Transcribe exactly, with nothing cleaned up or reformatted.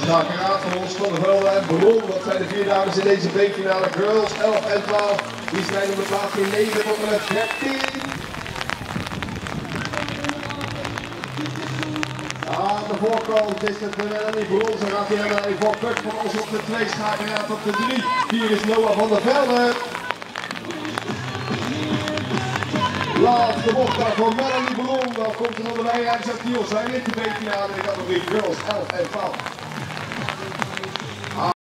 Schakeraad van ons van der Velde en Bron. Dat zijn de vier dames in deze B-finale. Girls elf en twaalf. Die strijden om de plaats in negen tot en met dertien. Aan de voorkant is het Melanie Bron. Ze gaat hier Melanie voor Puk van ons op de twee. Schakeraad op de drie. Vier is Noah van der Velde. Laatste bocht daar voor Melanie Bron. Dan komt er nog bij Rijns en Tiel. Zij in de B-finale in de categorie Girls elf en twaalf.